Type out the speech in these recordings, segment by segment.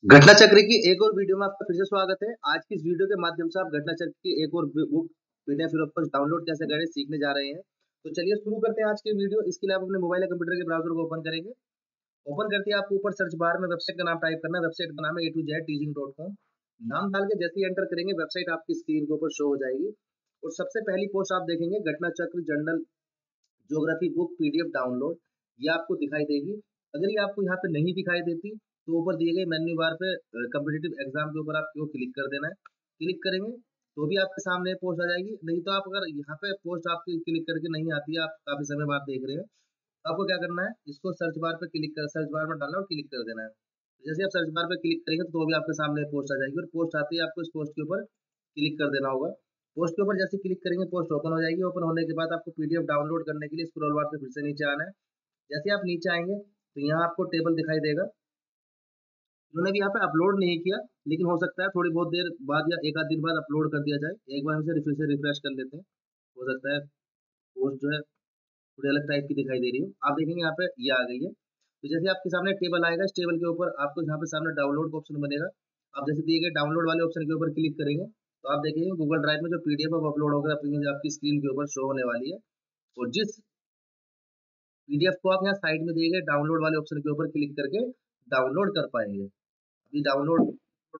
घटना चक्र की एक और वीडियो में आपका फिर से स्वागत है। आज की इस वीडियो के माध्यम से आप घटना चक्र की एक और बुक पीडीएफ पर डाउनलोड कैसे करें सीखने जा रहे हैं। तो चलिए शुरू करते हैं आज की वीडियो। इसके लिए आप अपने मोबाइल या कंप्यूटर के ब्राउजर को ओपन करेंगे। ओपन करते ही आपको ऊपर सर्च बार में वेबसाइट का नाम टाइप करना है। वेबसाइट का नाम है a2z-teaching.com। नाम डाल के जैसे ही एंटर करेंगे वेबसाइट आपकी स्क्रीन के ऊपर शो हो जाएगी और सबसे पहली पोस्ट आप देखेंगे Ghatna Chakra journal geography book PDF download, ये आपको दिखाई देगी। अगर ये आपको यहाँ पे नहीं दिखाई देती तो ऊपर दिए गए मेन्यू बार पे कॉम्पिटिटिव एग्जाम के ऊपर आपको क्लिक कर देना है। क्लिक करेंगे तो भी आपके सामने पोस्ट आ जाएगी। नहीं तो आप अगर यहाँ पे पोस्ट आपकी क्लिक करके नहीं आती है, आप काफी समय बाद देख रहे हैं, तो आपको क्या करना है, इसको सर्च बार पे क्लिक कर सर्च बार में डालना और क्लिक कर देना है। तो जैसे आप सर्च बार पे क्लिक करेंगे तो भी आपके सामने पोस्ट आ जाएगी और पोस्ट आती है आपको इस पोस्ट के ऊपर क्लिक कर देना होगा। पोस्ट के ऊपर जैसे क्लिक करेंगे पोस्ट ओपन हो जाएगी। ओपन होने के बाद आपको पीडीएफ डाउनलोड करने के लिए स्क्रॉल बार से फिर से नीचे आना है। जैसे आप नीचे आएंगे तो यहाँ आपको टेबल दिखाई देगा। उन्होंने भी यहाँ पे अपलोड नहीं किया, लेकिन हो सकता है थोड़ी बहुत देर बाद या एक आध दिन बाद अपलोड कर दिया जाए। एक बार हम फिर से रिफ्रेश कर लेते हैं, हो सकता है पोस्ट जो है थोड़ी अलग टाइप की दिखाई दे रही हो। आप देखेंगे यहाँ पे ये आ गई है। तो जैसे आपके सामने टेबल आएगा, इस टेबल के ऊपर आपको यहाँ पे सामने डाउनलोड का ऑप्शन बनेगा। आप जैसे दिए गए डाउनलोड वाले ऑप्शन के ऊपर क्लिक करेंगे तो आप देखेंगे गूगल ड्राइव में जो पीडीएफ अब अपलोड होकर आपकी स्क्रीन के ऊपर शो होने वाली है। और जिस पीडीएफ को आप यहाँ साइड में दिए गए डाउनलोड वाले ऑप्शन के ऊपर क्लिक करके डाउनलोड कर पाएंगे। अभी डाउनलोड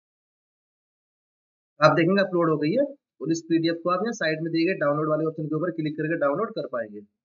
आप देखेंगे अपलोड हो गई है और इस पीडीएफ को आप यहाँ साइड में दिए गए डाउनलोड वाले ऑप्शन के ऊपर क्लिक करके डाउनलोड कर पाएंगे।